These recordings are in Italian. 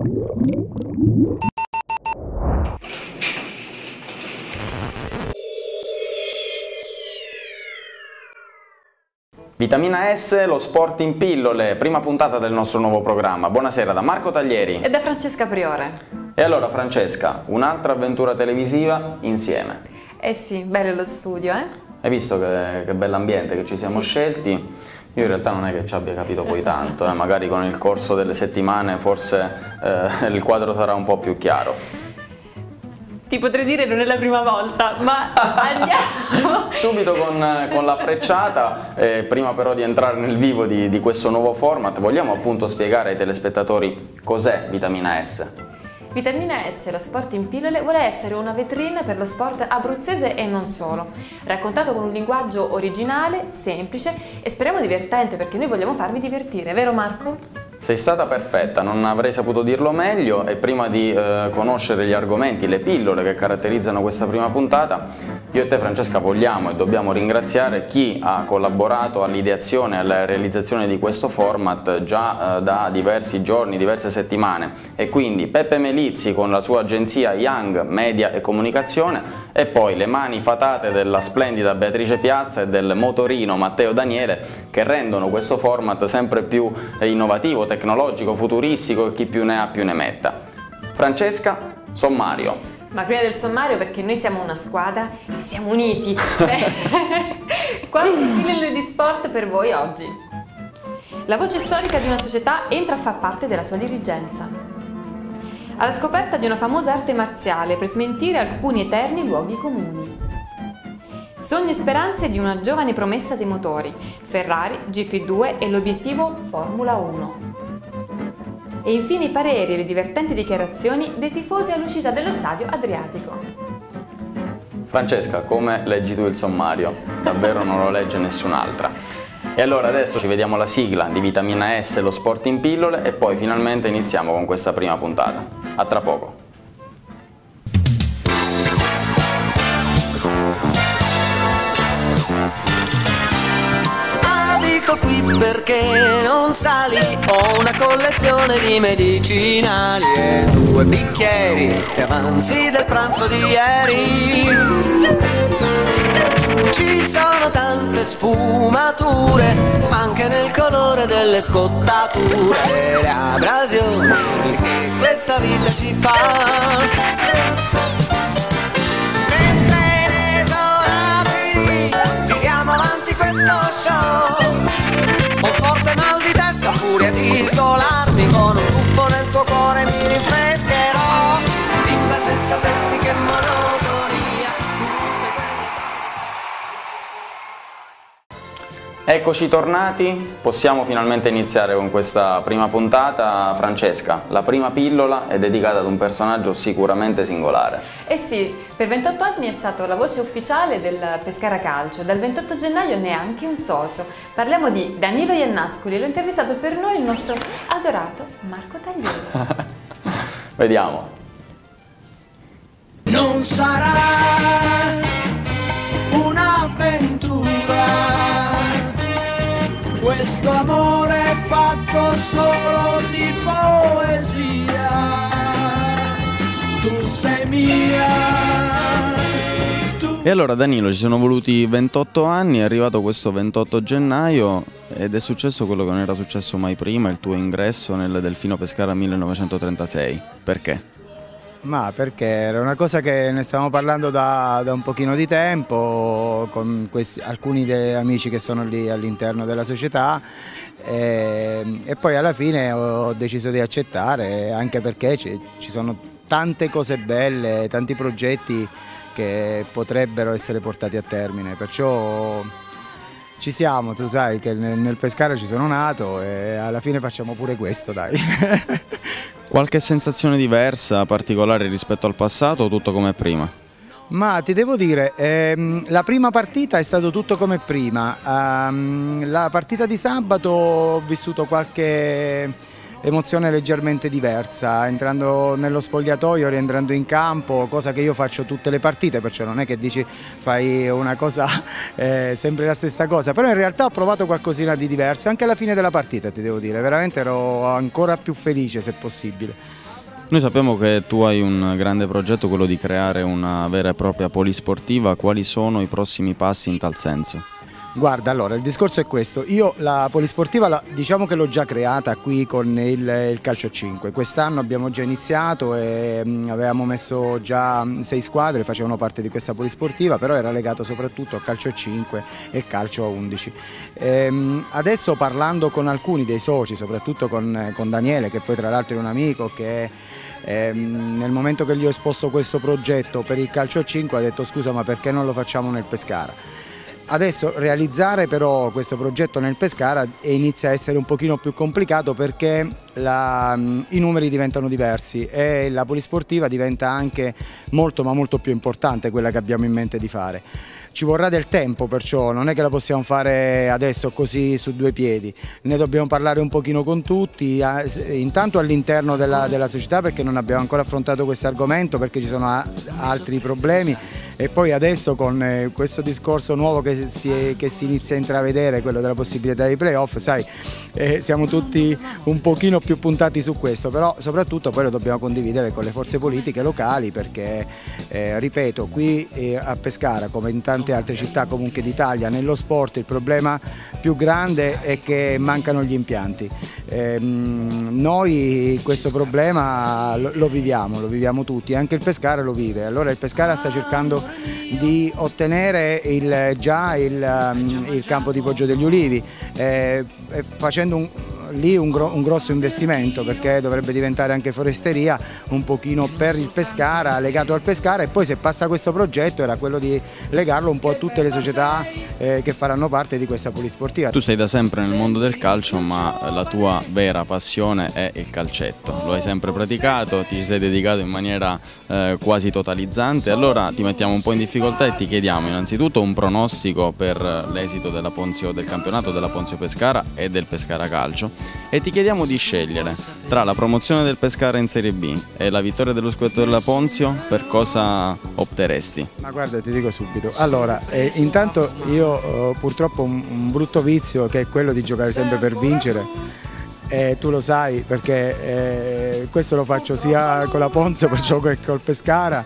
Vitamina S, lo sport in pillole, prima puntata del nostro nuovo programma. Buonasera da Marco Taglieri e da Francesca Priore. E allora Francesca, un'altra avventura televisiva insieme. Eh sì, bello lo studio, eh? Hai visto che bell'ambiente che ci siamo scelti? Io in realtà non è che ci abbia capito poi tanto, magari con il corso delle settimane forse il quadro sarà un po' più chiaro. Ti potrei dire non è la prima volta, ma andiamo! Subito con la frecciata, prima però di entrare nel vivo di questo nuovo format, vogliamo appunto spiegare ai telespettatori cos'è Vitamina S? Vitamina S, lo sport in pillole, vuole essere una vetrina per lo sport abruzzese e non solo, raccontato con un linguaggio originale, semplice e speriamo divertente, perché noi vogliamo farvi divertire, vero Marco? Sei stata perfetta, non avrei saputo dirlo meglio, e prima di conoscere gli argomenti, le pillole che caratterizzano questa prima puntata, io e te Francesca vogliamo e dobbiamo ringraziare chi ha collaborato all'ideazione e alla realizzazione di questo format già da diversi giorni, diverse settimane, e quindi Peppe Melizzi con la sua agenzia Young Media e Comunicazione, e poi le mani fatate della splendida Beatrice Piazza e del motorino Matteo Daniele, che rendono questo format sempre più innovativo, tecnologico, futuristico, e chi più ne ha più ne metta. Francesca, sommario. Ma prima del sommario, perché noi siamo una squadra e siamo uniti. Quante pillole di sport per voi oggi? La voce storica di una società entra a far parte della sua dirigenza. Alla scoperta di una famosa arte marziale per smentire alcuni eterni luoghi comuni. Sogni e speranze di una giovane promessa dei motori, Ferrari, GP2 e l'obiettivo Formula 1. E infine i pareri e le divertenti dichiarazioni dei tifosi all'uscita dello stadio Adriatico. Francesca, come leggi tu il sommario? Davvero non lo legge nessun'altra. E allora adesso ci vediamo la sigla di Vitamina S, lo sport in pillole, e poi finalmente iniziamo con questa prima puntata. A tra poco. Abito qui perché non sali, ho una collezione di medicinali e 2 bicchieri e avanzi del pranzo di ieri. Ci sono tante sfumature, anche nel colore delle scottature e le abrasioni che questa vita ci fa. Mentre inesorabili tiriamo avanti questo show, ho forte mal di testa, furia di scolarmi, con un tuffo nel tuo cuore mi rinfrescherò. Bimba, se sapessi che monotonia, tutte quelle Eccoci tornati, possiamo finalmente iniziare con questa prima puntata. Francesca, la prima pillola è dedicata ad un personaggio sicuramente singolare. Eh sì, per 28 anni è stato la voce ufficiale del Pescara Calcio, dal 28 gennaio neanche un socio. Parliamo di Danilo Iannascoli, l'ho intervistato per noi il nostro adorato Marco Taglieri. Vediamo. Non sarà un'avventura, questo amore è fatto solo di poesia, tu sei mia. E allora Danilo, ci sono voluti 28 anni, è arrivato questo 28 gennaio ed è successo quello che non era successo mai prima, il tuo ingresso nel Delfino Pescara 1936. Perché? Ma perché era una cosa che ne stavamo parlando da un pochino di tempo con alcuni amici che sono lì all'interno della società, e poi alla fine ho deciso di accettare, anche perché ci sono tante cose belle, tanti progetti che potrebbero essere portati a termine, perciò ci siamo. Tu sai che nel Pescara ci sono nato e alla fine facciamo pure questo, dai. Qualche sensazione diversa, particolare rispetto al passato, o tutto come prima? Ma ti devo dire, la prima partita è stato tutto come prima. La partita di sabato ho vissuto qualche emozione leggermente diversa, entrando nello spogliatoio, rientrando in campo, cosa che io faccio tutte le partite, perciò non è che dici fai una cosa sempre la stessa cosa, però in realtà ho provato qualcosina di diverso, anche alla fine della partita ti devo dire, veramente ero ancora più felice se possibile. Noi sappiamo che tu hai un grande progetto, quello di creare una vera e propria polisportiva. Quali sono i prossimi passi in tal senso? Guarda, allora il discorso è questo: io la polisportiva diciamo che l'ho già creata qui con il calcio 5. Quest'anno abbiamo già iniziato e avevamo messo già 6 squadre, facevano parte di questa polisportiva, però era legato soprattutto a calcio 5 e calcio 11. Adesso, parlando con alcuni dei soci, soprattutto con Daniele, che poi tra l'altro è un amico, che nel momento che gli ho esposto questo progetto per il calcio 5 ha detto: scusa, ma perché non lo facciamo nel Pescara? Adesso realizzare però questo progetto nel Pescara inizia a essere un pochino più complicato, perché i numeri diventano diversi e la polisportiva diventa anche molto ma molto più importante, quella che abbiamo in mente di fare. Ci vorrà del tempo, perciò non è che la possiamo fare adesso così su due piedi, ne dobbiamo parlare un pochino con tutti, intanto all'interno della società, perché non abbiamo ancora affrontato questo argomento, perché ci sono altri problemi, e poi adesso con questo discorso nuovo che si inizia a intravedere, quello della possibilità dei playoff, sai, siamo tutti un pochino più puntati su questo, però soprattutto poi lo dobbiamo condividere con le forze politiche locali, perché ripeto, qui a Pescara, come in tante altre città comunque d'Italia, nello sport il problema più grande è che mancano gli impianti. Noi questo problema lo viviamo tutti, anche il Pescara lo vive. Allora il Pescara sta cercando di ottenere già il campo di Poggio degli Ulivi, facendo lì un grosso investimento, perché dovrebbe diventare anche foresteria un pochino per il Pescara, legato al Pescara, e poi se passa questo progetto era quello di legarlo un po' a tutte le società che faranno parte di questa polisportiva. Tu sei da sempre nel mondo del calcio, ma la tua vera passione è il calcetto, lo hai sempre praticato, ti ci sei dedicato in maniera quasi totalizzante. Allora ti mettiamo un po' in difficoltà e ti chiediamo innanzitutto un pronostico per l'esito del campionato della Ponzio Pescara e del Pescara Calcio, e ti chiediamo di scegliere tra la promozione del Pescara in Serie B e la vittoria dello scudetto della Ponzio. Per cosa opteresti? Ma guarda, ti dico subito. Allora, intanto io ho purtroppo un brutto vizio, che è quello di giocare sempre per vincere. Tu lo sai, perché questo lo faccio sia con la Ponzio perciò che col Pescara,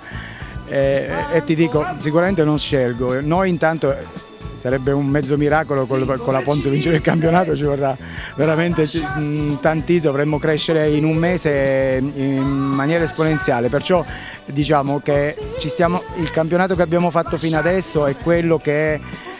e ti dico, sicuramente non scelgo. Noi intanto sarebbe un mezzo miracolo con la Ponzio vincere il campionato, ci vorrà veramente tanti, dovremmo crescere in un mese in maniera esponenziale, perciò diciamo che il campionato che abbiamo fatto fino adesso è quello che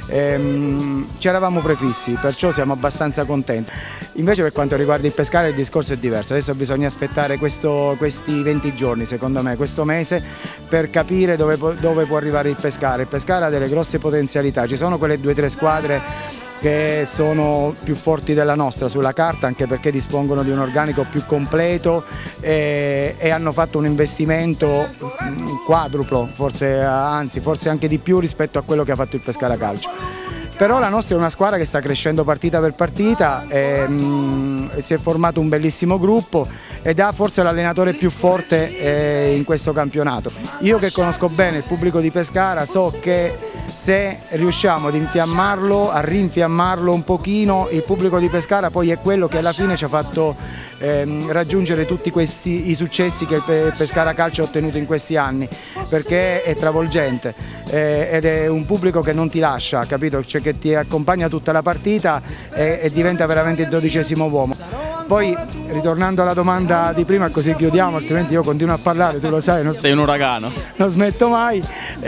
ci eravamo prefissi, perciò siamo abbastanza contenti. Invece per quanto riguarda il Pescara il discorso è diverso, adesso bisogna aspettare questi 20 giorni, secondo me, questo mese, per capire dove può arrivare il Pescara. Il Pescara ha delle grosse potenzialità, ci sono quelle 2 o 3 squadre che sono più forti della nostra sulla carta, anche perché dispongono di un organico più completo e hanno fatto un investimento quadruplo, forse anche di più rispetto a quello che ha fatto il Pescara Calcio. Però la nostra è una squadra che sta crescendo partita per partita, si è formato un bellissimo gruppo ed ha forse l'allenatore più forte in questo campionato. Io che conosco bene il pubblico di Pescara so che se riusciamo ad a rinfiammarlo un pochino, il pubblico di Pescara poi è quello che alla fine ci ha fatto raggiungere tutti i successi che il Pescara Calcio ha ottenuto in questi anni, perché è travolgente ed è un pubblico che non ti lascia, capito? Cioè, che ti accompagna tutta la partita e diventa veramente il 12° uomo. Poi ritornando alla domanda di prima, così chiudiamo, altrimenti io continuo a parlare, tu lo sai. Sei un uragano. Non smetto mai.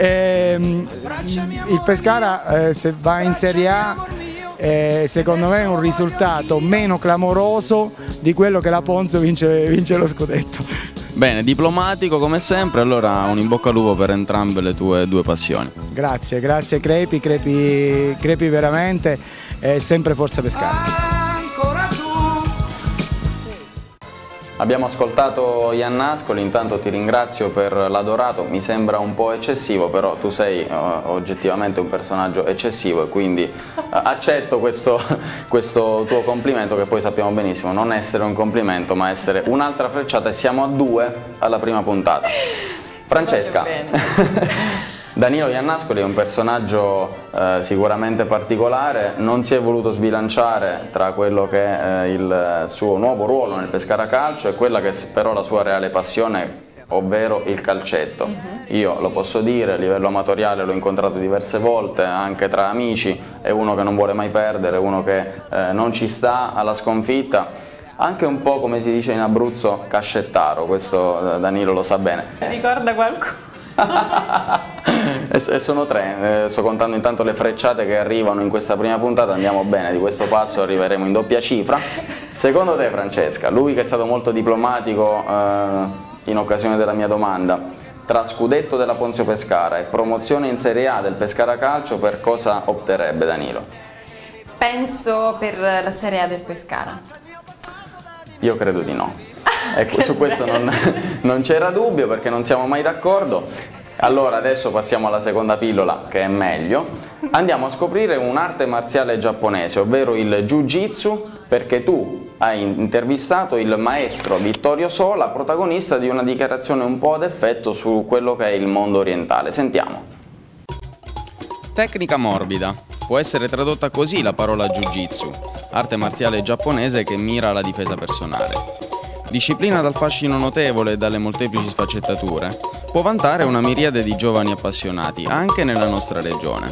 Il Pescara se va in Serie A secondo me è un risultato meno clamoroso di quello che la Ponzio vince lo scudetto. Bene, diplomatico come sempre, allora un in bocca al lupo per entrambe le tue 2 passioni. Grazie Crepi veramente, sempre forza Pescara. Abbiamo ascoltato Ian Ascoli, intanto ti ringrazio per l'adorato, mi sembra un po' eccessivo, però tu sei oggettivamente un personaggio eccessivo e quindi accetto questo tuo complimento, che poi sappiamo benissimo non essere un complimento ma essere un'altra frecciata, e siamo a 2 alla prima puntata. Francesca, Danilo Iannascoli è un personaggio sicuramente particolare, non si è voluto sbilanciare tra quello che è il suo nuovo ruolo nel Pescara Calcio e quella che è però la sua reale passione, ovvero il calcetto. Io lo posso dire, a livello amatoriale l'ho incontrato diverse volte, anche tra amici, è uno che non vuole mai perdere, uno che non ci sta alla sconfitta, anche un po' come si dice in Abruzzo cascettaro, questo Danilo lo sa bene. Ricorda qualcuno? E sono tre, sto contando intanto le frecciate che arrivano in questa prima puntata, andiamo bene, di questo passo arriveremo in doppia cifra. Secondo te, Francesca, lui che è stato molto diplomatico in occasione della mia domanda, tra scudetto della Ponzio Pescara e promozione in Serie A del Pescara Calcio, per cosa opterebbe Danilo? Penso per la Serie A del Pescara. Io credo di no. Ecco, su questo non c'era dubbio, perché non siamo mai d'accordo. Allora adesso passiamo alla seconda pillola, che è meglio. Andiamo a scoprire un'arte marziale giapponese, ovvero il Jiu-Jitsu, perché tu hai intervistato il maestro Vittorio Sola, protagonista di una dichiarazione un po' ad effetto su quello che è il mondo orientale. Sentiamo. Tecnica morbida. Può essere tradotta così la parola Jiu-Jitsu, arte marziale giapponese che mira alla difesa personale. Disciplina dal fascino notevole e dalle molteplici sfaccettature, può vantare una miriade di giovani appassionati anche nella nostra regione.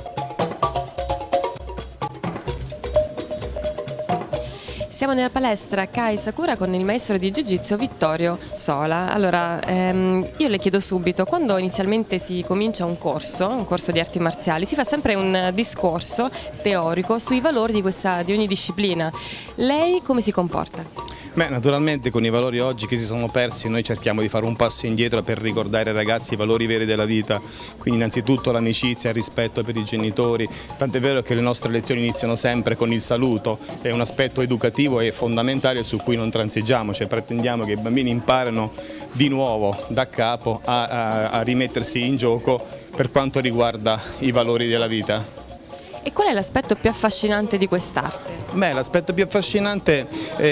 Siamo nella palestra Kai Sakura con il maestro di Jiu-Jitsu Vittorio Sola. Allora, io le chiedo subito, quando inizialmente si comincia un corso di arti marziali, si fa sempre un discorso teorico sui valori di ogni disciplina. Lei come si comporta? Beh, naturalmente con i valori oggi che si sono persi noi cerchiamo di fare un passo indietro per ricordare ai ragazzi i valori veri della vita, quindi innanzitutto l'amicizia, il rispetto per i genitori, tant'è vero che le nostre lezioni iniziano sempre con il saluto, è un aspetto educativo e fondamentale su cui non transigiamo, cioè pretendiamo che i bambini imparino di nuovo da capo a rimettersi in gioco per quanto riguarda i valori della vita. E qual è l'aspetto più affascinante di quest'arte? Beh, l'aspetto più affascinante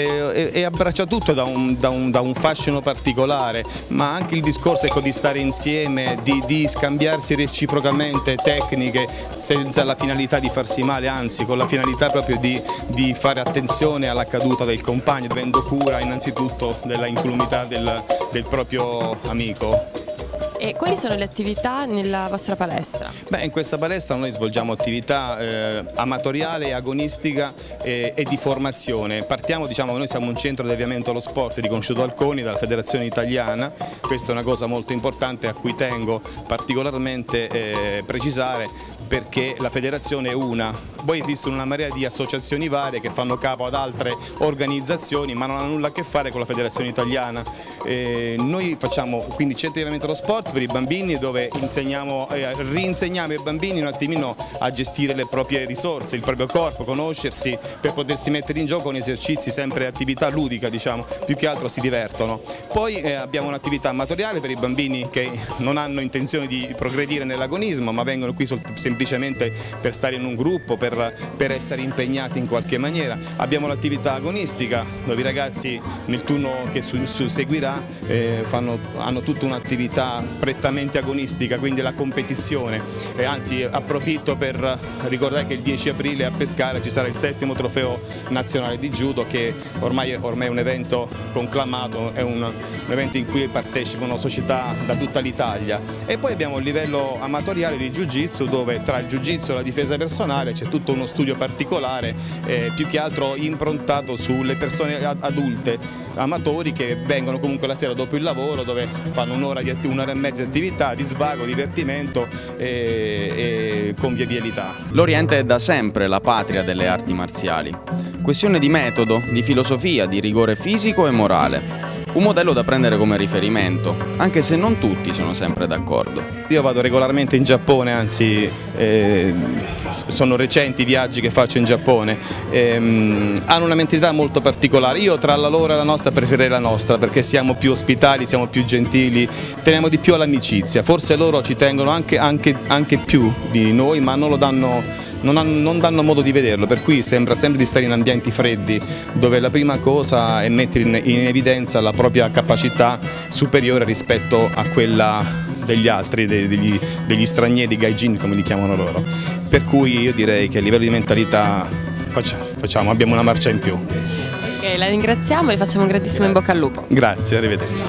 è abbraccia tutto da un fascino particolare, ma anche il discorso di stare insieme, di scambiarsi reciprocamente tecniche senza la finalità di farsi male, anzi con la finalità proprio di fare attenzione alla caduta del compagno, avendo cura innanzitutto della incolumità del proprio amico. E quali sono le attività nella vostra palestra? Beh, in questa palestra noi svolgiamo attività amatoriale, agonistica e di formazione. Partiamo, noi siamo un centro di avviamento allo sport riconosciuto al CONI dalla Federazione Italiana, questa è una cosa molto importante a cui tengo particolarmente precisare, perché la federazione è una, poi esistono una marea di associazioni varie che fanno capo ad altre organizzazioni ma non hanno nulla a che fare con la federazione italiana. Noi facciamo quindi centro di avviamento allo sport per i bambini, dove rinsegniamo ai bambini un attimino a gestire le proprie risorse, il proprio corpo, conoscersi per potersi mettere in gioco con esercizi, sempre attività ludica, più che altro si divertono. Poi abbiamo un'attività amatoriale per i bambini che non hanno intenzione di progredire nell'agonismo ma vengono qui semplicemente per stare in un gruppo, per essere impegnati in qualche maniera. Abbiamo l'attività agonistica dove i ragazzi nel turno che seguirà hanno tutta un'attività prettamente agonistica, quindi la competizione, anzi approfitto per ricordare che il 10 aprile a Pescara ci sarà il 7° trofeo nazionale di judo, che ormai è un evento conclamato, è un evento in cui partecipano società da tutta l'Italia. E poi abbiamo il livello amatoriale di Jiu-Jitsu, dove tra il Jiu-Jitsu e la difesa personale c'è tutto uno studio particolare, più che altro improntato sulle persone adulte, amatori, che vengono comunque la sera dopo il lavoro, dove fanno un'ora e mezza di attività, di svago, divertimento e convivialità. L'Oriente è da sempre la patria delle arti marziali. Questione di metodo, di filosofia, di rigore fisico e morale. Un modello da prendere come riferimento, anche se non tutti sono sempre d'accordo. Io vado regolarmente in Giappone, anzi sono recenti i viaggi che faccio in Giappone, hanno una mentalità molto particolare. Io tra la loro e la nostra preferirei la nostra, perché siamo più ospitali, siamo più gentili, teniamo di più all'amicizia. Forse loro ci tengono anche più di noi, ma non danno modo di vederlo, per cui sembra sempre di stare in ambienti freddi, dove la prima cosa è mettere in evidenza la propria capacità superiore rispetto a quella degli altri, degli stranieri, gaijin come li chiamano loro. Per cui io direi che a livello di mentalità abbiamo una marcia in più. Ok, la ringraziamo e le facciamo un grandissimo in bocca al lupo. Grazie, arrivederci.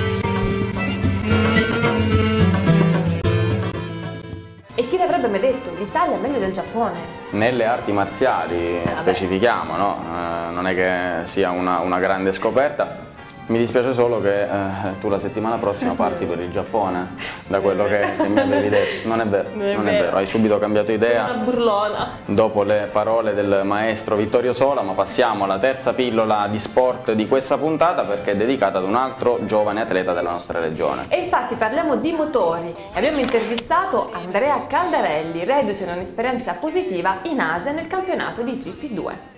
E chi l'avrebbe mai detto? L'Italia è meglio del Giappone. Nelle arti marziali, specifichiamo, no? Non è che sia una grande scoperta. Mi dispiace solo che tu la settimana prossima parti per il Giappone, da quello che mi avevi detto. Non è vero, hai subito cambiato idea. Sono una burlona. Dopo le parole del maestro Vittorio Sola, ma passiamo alla terza pillola di sport di questa puntata perché è dedicata ad un altro giovane atleta della nostra regione. E infatti parliamo di motori e abbiamo intervistato Andrea Caldarelli, reduce da un'esperienza positiva in Asia nel campionato di GP2.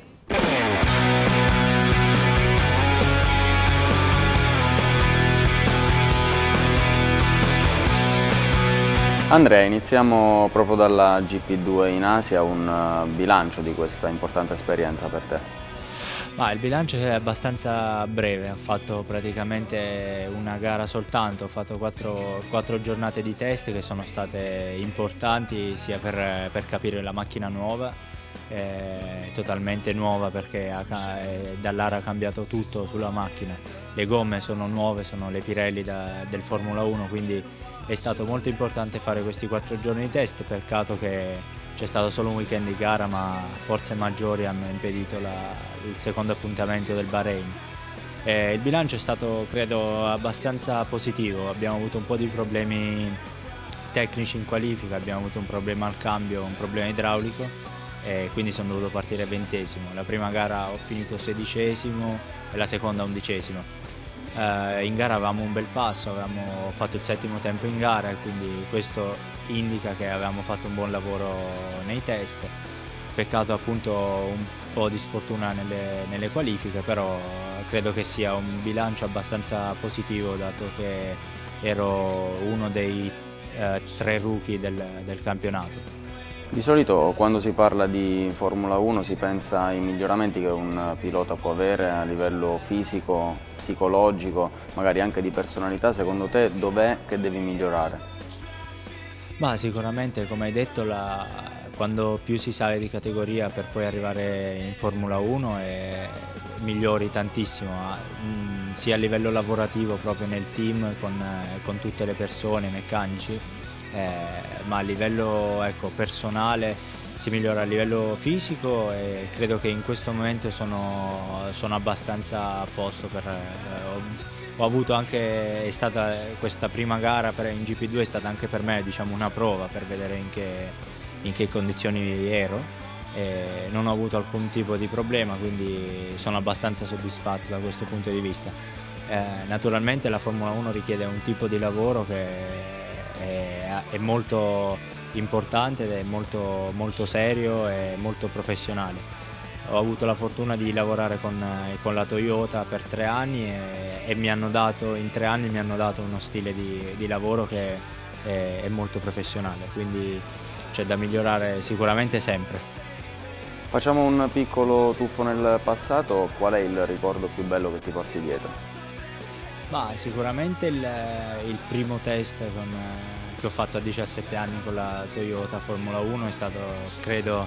Andrea, iniziamo proprio dalla GP2 in Asia, un bilancio di questa importante esperienza per te. Il bilancio è abbastanza breve, ho fatto praticamente una gara soltanto, ho fatto quattro giornate di test che sono state importanti sia per capire la macchina nuova, totalmente nuova perché dall'ara ha cambiato tutto sulla macchina, le gomme sono nuove, sono le Pirelli del Formula 1, quindi è stato molto importante fare questi 4 giorni di test, peccato che c'è stato solo un weekend di gara ma forze maggiori hanno impedito il secondo appuntamento del Bahrain. Il bilancio è stato credo abbastanza positivo, abbiamo avuto un po' di problemi tecnici in qualifica, abbiamo avuto un problema al cambio, un problema idraulico e quindi sono dovuto partire 20°. La prima gara ho finito 16° e la seconda 11°. In gara avevamo un bel passo, avevamo fatto il 7° tempo in gara e quindi questo indica che avevamo fatto un buon lavoro nei test. Peccato appunto un po' di sfortuna nelle qualifiche, però credo che sia un bilancio abbastanza positivo dato che ero uno dei 3 rookie del campionato. Di solito quando si parla di Formula 1 si pensa ai miglioramenti che un pilota può avere a livello fisico, psicologico, magari anche di personalità. Secondo te dov'è che devi migliorare? Sicuramente, come hai detto, quando più si sale di categoria per poi arrivare in Formula 1 migliori tantissimo, sia a livello lavorativo proprio nel team con tutte le persone, i meccanici, ma a livello personale si migliora a livello fisico e credo che in questo momento sono abbastanza a posto. Ho avuto anche, questa prima gara in GP2 è stata anche per me una prova per vedere in che condizioni ero e non ho avuto alcun tipo di problema, quindi sono abbastanza soddisfatto da questo punto di vista. Naturalmente la Formula 1 richiede un tipo di lavoro che è molto importante ed è molto, molto serio e molto professionale. Ho avuto la fortuna di lavorare con la Toyota per 3 anni e in 3 anni mi hanno dato uno stile di lavoro che è molto professionale, quindi c'è da migliorare sicuramente sempre. Facciamo un piccolo tuffo nel passato, qual è il ricordo più bello che ti porti dietro? Sicuramente il primo test che ho fatto a 17 anni con la Toyota Formula 1 è stato, credo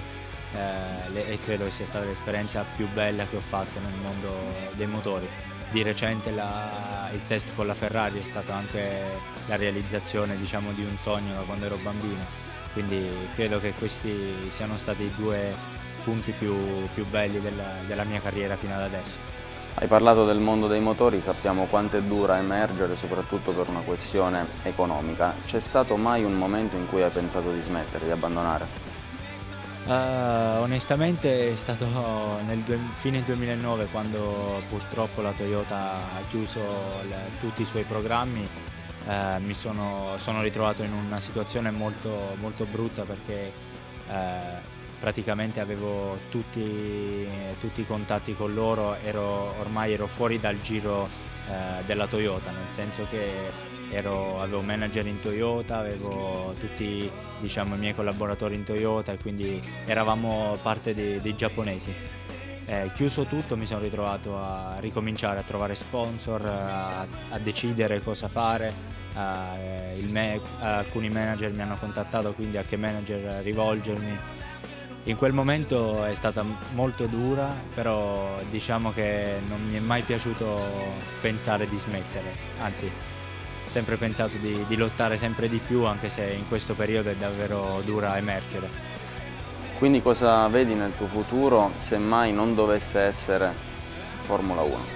che sia stata l'esperienza più bella che ho fatto nel mondo dei motori. Di recente il test con la Ferrari è stata anche la realizzazione di un sogno da quando ero bambino, quindi credo che questi siano stati i 2 punti più belli della mia carriera fino ad adesso. Hai parlato del mondo dei motori, sappiamo quanto è dura emergere, soprattutto per una questione economica. C'è stato mai un momento in cui hai pensato di smettere, di abbandonare? Onestamente è stato nel fine 2009, quando purtroppo la Toyota ha chiuso tutti i suoi programmi. Sono ritrovato in una situazione molto, molto brutta perché praticamente avevo tutti i contatti con loro, ormai ero fuori dal giro della Toyota, nel senso che avevo manager in Toyota, avevo tutti i miei collaboratori in Toyota e quindi eravamo parte dei giapponesi. Chiuso tutto mi sono ritrovato a ricominciare a trovare sponsor, a decidere cosa fare Alcuni manager mi hanno contattato, quindi a che manager rivolgermi. In quel momento è stata molto dura, però diciamo che non mi è mai piaciuto pensare di smettere, anzi ho sempre pensato di lottare sempre di più, anche se in questo periodo è davvero dura emergere. Quindi cosa vedi nel tuo futuro se mai non dovesse essere Formula 1?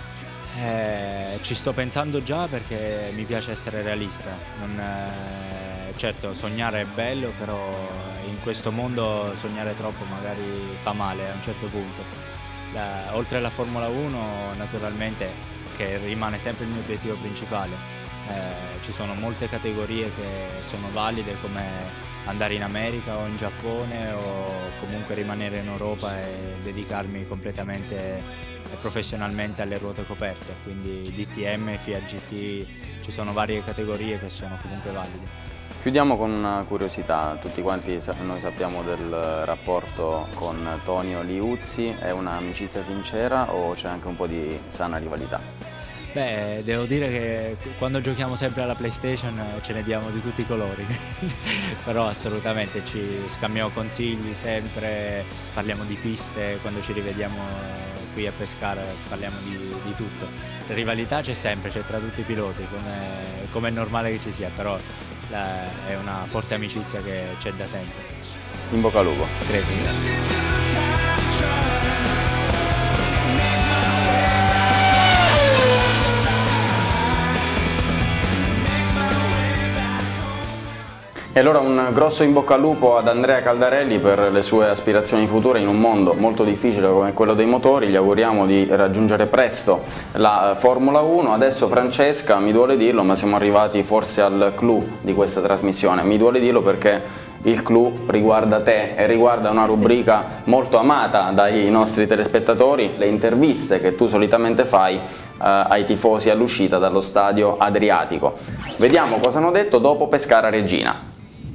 Ci sto pensando già, perché mi piace essere realista. Certo, sognare è bello, però in questo mondo sognare troppo magari fa male a un certo punto. Oltre alla Formula 1, naturalmente, che rimane sempre il mio obiettivo principale, ci sono molte categorie che sono valide, come andare in America o in Giappone, o comunque rimanere in Europa e dedicarmi completamente e professionalmente alle ruote coperte, quindi DTM, FIA GT, ci sono varie categorie che sono comunque valide. Chiudiamo con una curiosità: tutti quanti noi sappiamo del rapporto con Tonio Liuzzi, è un'amicizia sincera o c'è anche un po' di sana rivalità? Beh, devo dire che quando giochiamo sempre alla PlayStation ce ne diamo di tutti i colori, però assolutamente ci scambiamo consigli sempre, parliamo di piste, quando ci rivediamo qui a Pescara parliamo di tutto. La rivalità c'è sempre, c'è tra tutti i piloti, come è normale che ci sia, però è una forte amicizia che c'è da sempre. In bocca al lupo. Grazie. E allora un grosso in bocca al lupo ad Andrea Caldarelli per le sue aspirazioni future in un mondo molto difficile come quello dei motori. Gli auguriamo di raggiungere presto la Formula 1. Adesso, Francesca, mi duole dirlo, ma siamo arrivati forse al clou di questa trasmissione. Mi duole dirlo perché il clou riguarda te e riguarda una rubrica molto amata dai nostri telespettatori, le interviste che tu solitamente fai ai tifosi all'uscita dallo stadio Adriatico. Vediamo cosa hanno detto dopo Pescara Regina.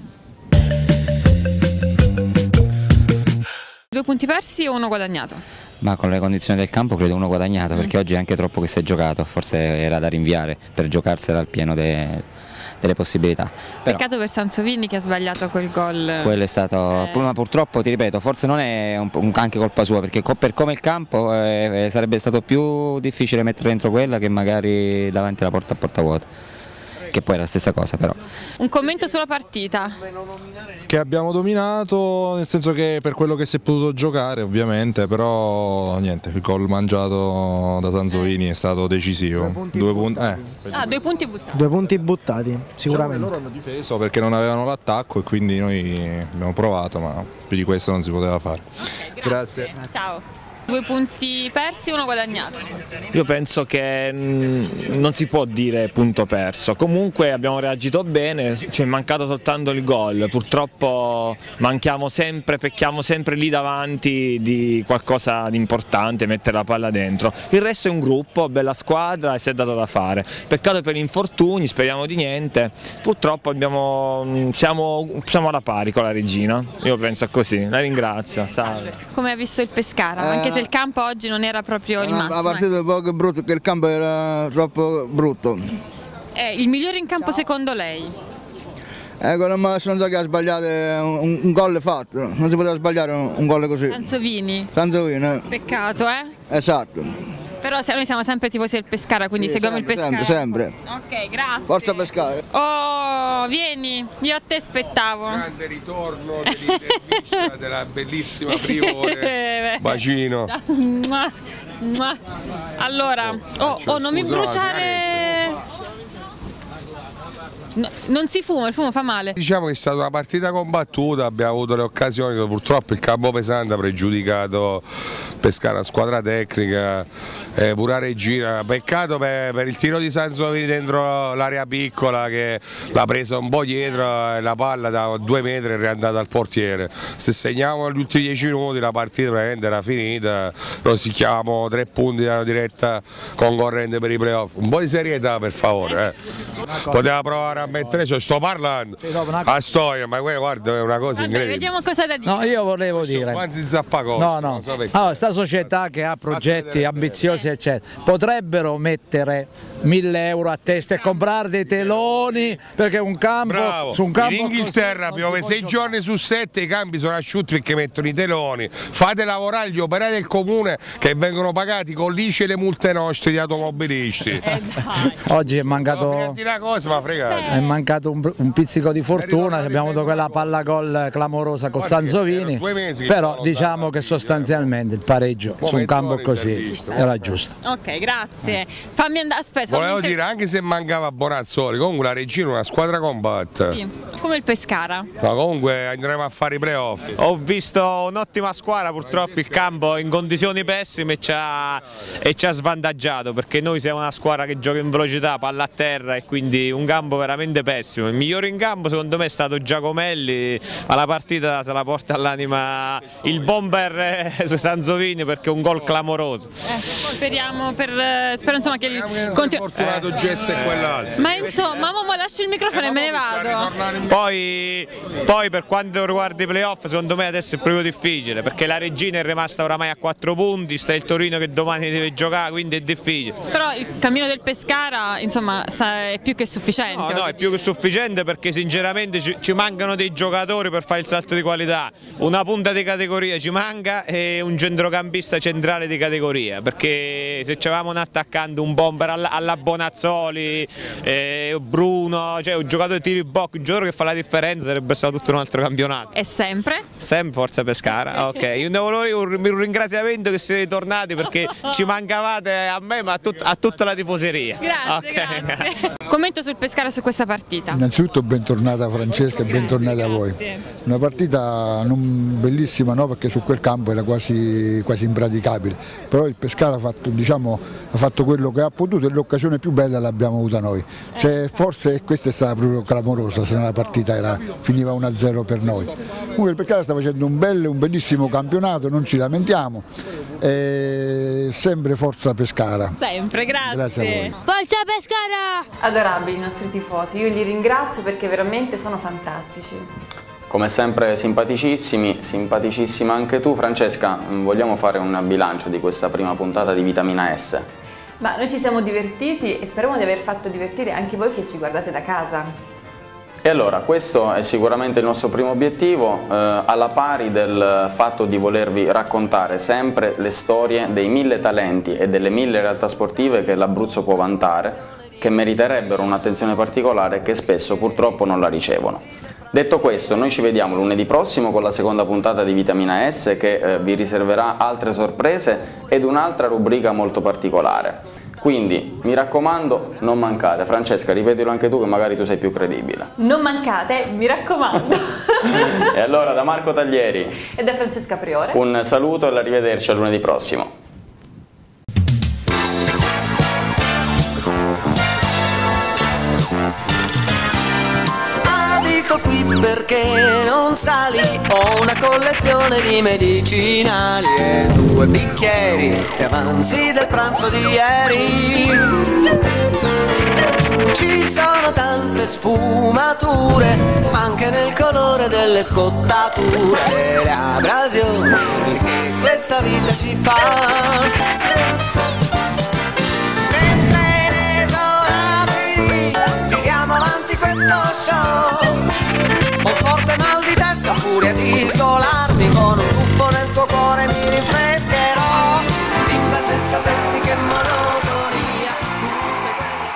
2 punti persi o 1 guadagnato? Ma con le condizioni del campo credo 1 guadagnato, perché oggi è anche troppo che si è giocato, forse era da rinviare per giocarsela al pieno delle possibilità. Però, Peccato per Sansovini che ha sbagliato quel gol. quello è stato, ma purtroppo ti ripeto, forse non è anche colpa sua, perché per come il campo sarebbe stato più difficile mettere dentro quella che magari davanti alla porta a porta vuota, che poi è la stessa cosa. Però Un commento sulla partita. Che abbiamo dominato, nel senso che per quello che si è potuto giocare ovviamente, però niente, il gol mangiato da Sansovini è stato decisivo. 2 punti. 2 punti buttati. 2 punti buttati, sicuramente. Loro hanno difeso perché non avevano l'attacco e quindi noi abbiamo provato, ma più di questo non si poteva fare. Okay, grazie. Ciao. 2 punti persi, 1 guadagnato. Io penso che non si può dire punto perso, comunque abbiamo reagito bene, ci è mancato soltanto il gol, purtroppo pecchiamo sempre lì davanti di qualcosa di importante, mettere la palla dentro. Il resto è un gruppo, bella squadra e si è dato da fare. Peccato per gli infortuni, speriamo di niente, purtroppo siamo alla pari con la Regina, io penso così, la ringrazio. Salve. Come ha visto il Pescara? Anche se il campo oggi non era proprio il massimo. La partita è poco brutta, che il campo era troppo brutto. Il migliore in campo secondo lei? Ma se non so che ha sbagliato un gol fatto, non si poteva sbagliare un gol così. Sansovini. Peccato, Esatto. Però noi siamo sempre tifosi del Pescara, quindi seguiamo sempre, il Pescara. Sempre. Ok, grazie. Forza Pescara. Oh, vieni, io a te aspettavo. Grande ritorno dell'intervista della bellissima Priore. Bacino. Allora, non mi bruciare. No, non si fuma, il fumo fa male. Diciamo che è stata una partita combattuta, abbiamo avuto le occasioni, purtroppo il campo pesante ha pregiudicato Pescara, squadra tecnica, pure a Regina. Peccato per il tiro di Sansovini dentro l'area piccola, che l'ha presa un po' dietro e la palla da 2 metri è riandata al portiere. Se segniamo gli ultimi 10 minuti la partita veramente era finita, noi si chiamano 3 punti dalla diretta concorrente per i playoff. Un po' di serietà per favore. Poteva provare provare a mettere, sto parlando a storia, ma guarda, è una cosa incredibile. Vediamo cosa da dire. No, io volevo dire. No. Allora, sta società che ha progetti ambiziosi, eccetera, potrebbero mettere 1000 euro a testa e comprare dei teloni, perché un campo su un campo in Inghilterra piove 6 giorni su 7, i campi sono asciutti perché mettono i teloni. Fate lavorare gli operai del comune che vengono pagati con l'ICI e le multe nostre di automobilisti. Oggi è mancato, una cosa, ma fregate. è mancato un pizzico di fortuna, abbiamo avuto quella palla gol clamorosa con Sanzovini, però diciamo che sostanzialmente il pareggio su un campo così era giusto. Ok, grazie. Fammi andare, aspetta. Volevo dire, anche se mancava Bonazzoli, comunque la Regina è una squadra compatta. Sì, come il Pescara. No, comunque andremo a fare i playoff. Ho visto un'ottima squadra, purtroppo il campo in condizioni pessime e ci ha svantaggiato, perché noi siamo una squadra che gioca in velocità, palla a terra, e quindi un campo veramente pessimo. Il migliore in campo secondo me è stato Giacomelli, alla partita se la porta all'anima il bomber su Sanzovini, perché è un gol clamoroso. Spero insomma che fortunato Jess e quell'altro. Ma insomma, mo lascio il microfono e me ne vado. Poi per quanto riguarda i playoff, secondo me adesso è proprio difficile, perché la Regina è rimasta oramai a 4 punti, sta il Torino che domani deve giocare, quindi è difficile. Però il cammino del Pescara insomma è più che sufficiente. No, è più che sufficiente, perché sinceramente ci mancano dei giocatori per fare il salto di qualità. Una punta di categoria ci manca e un centrocampista centrale di categoria, perché se c'avevamo un attaccante, un bomber alla Bonazzoli, Bruno, cioè un giocatore di tiri bocca, un giocatore che fa la differenza, sarebbe stato tutto un altro campionato. E sempre? Sempre Forza Pescara, ok. Io ne volevo un ringraziamento che siete tornati, perché ci mancavate a me ma a tutta la tifoseria. Grazie. Commento sul Pescara su questa partita. Innanzitutto bentornata Francesca e bentornata a voi. Una partita non bellissima, no, perché su quel campo era quasi impraticabile, però il Pescara ha fatto quello che ha potuto e l'occasione più bella l'abbiamo avuta noi. Forse questa è stata proprio clamorosa, se no la partita finiva 1-0 per noi. Comunque il Pescara sta facendo un bellissimo campionato, non ci lamentiamo. Sempre Forza Pescara. Sempre, grazie. Grazie a voi. Forza Pescara! Adorabili i nostri tifosi, io li ringrazio perché veramente sono fantastici. Come sempre simpaticissimi, simpaticissima anche tu. Francesca, vogliamo fare un bilancio di questa prima puntata di Vitamina S? Ma noi ci siamo divertiti e speriamo di aver fatto divertire anche voi che ci guardate da casa. E allora, questo è sicuramente il nostro primo obiettivo, alla pari del fatto di volervi raccontare sempre le storie dei 1000 talenti e delle 1000 realtà sportive che l'Abruzzo può vantare, che meriterebbero un'attenzione particolare e che spesso purtroppo non la ricevono. Detto questo, noi ci vediamo lunedì prossimo con la seconda puntata di Vitamina S che vi riserverà altre sorprese ed un'altra rubrica molto particolare. Quindi, mi raccomando, non mancate. Francesca, ripetilo anche tu che magari tu sei più credibile. Non mancate, mi raccomando. E allora, da Marco Taglieri e da Francesca Priore, un saluto e l'arrivederci a lunedì prossimo. Qui perché non sali, ho una collezione di medicinali e 2 bicchieri e avanzi del pranzo di ieri. Ci sono tante sfumature, anche nel colore delle scottature e le abrasioni che questa vita ci fa. Mentre inesorabili tiriamo avanti questo show. Ho forte mal di testa, furia di sgolarmi, con un tuffo nel tuo cuore mi rinfrescherò. Bimba, se sapessi che monotonia, tutte quelle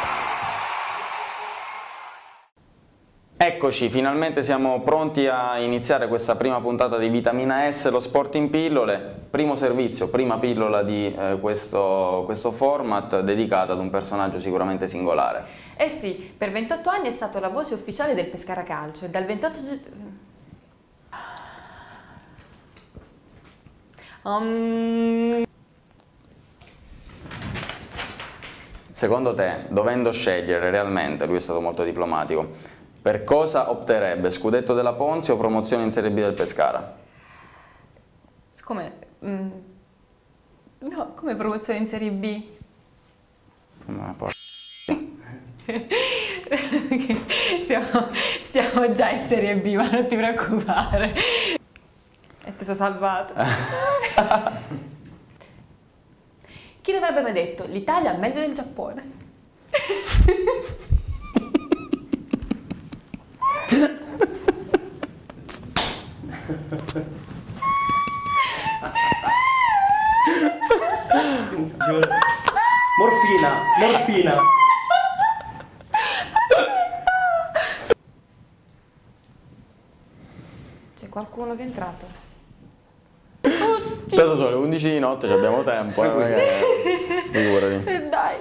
Eccoci, finalmente siamo pronti a iniziare questa prima puntata di Vitamina S, lo sport in pillole. Primo servizio, prima pillola di questo format dedicato ad un personaggio sicuramente singolare. Eh sì, per 28 anni è stato la voce ufficiale del Pescara Calcio e dal 28 Secondo te, dovendo scegliere realmente, lui è stato molto diplomatico, per cosa opterebbe? Scudetto della Ponzi o promozione in Serie B del Pescara? Come? No, come promozione in Serie B? Stiamo già in Serie B, ma non ti preoccupare. E ti sono salvato. Chi l'avrebbe mai detto? L'Italia è meglio del Giappone. Morfina. C'è qualcuno che è entrato. Aspetta, sono le 11 di notte, abbiamo tempo. Figurati. Dai.